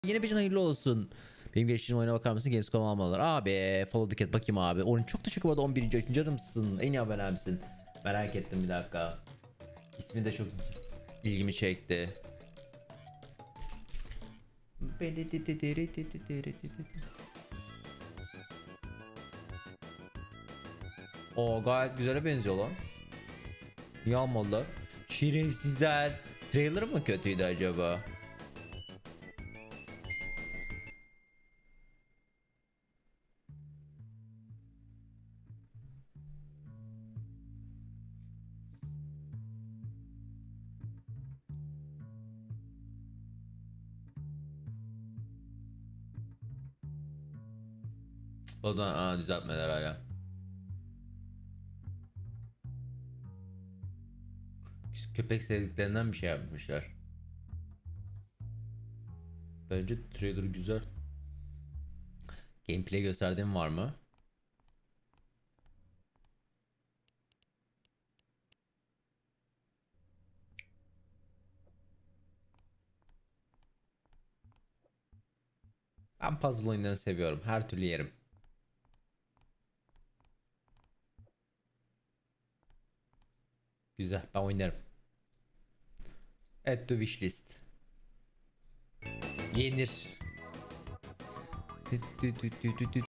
Yeni bir hayırlı olsun. Benim geçtiğim oyuna bakar mısın? Gamescom almalılar. Abi follow the cat bakayım abi. Onun çok teşekkür ederim. 11. ayın canımsın. En iyi abonemsin. Merak ettim bir dakika. İsmi de çok ilgimi çekti. O gayet güzele benziyor lan. Niye almadılar? Şerefsizler. Trailer mı kötüydü acaba? O da düzeltmeler hala. Köpek sevdiklerinden bir şey yapmışlar. Bence trailer güzel. Gameplay gösterdiğim var mı? Ben puzzle oyunlarını seviyorum. Her türlü yerim. Güzel. Ben oynarım. Add to wishlist. Yenir.